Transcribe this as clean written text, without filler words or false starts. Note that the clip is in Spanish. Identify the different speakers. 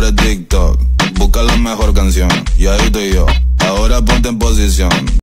Speaker 1: abre TikTok, busca la mejor canción y ahí estoy yo. Ahora ponte en posición.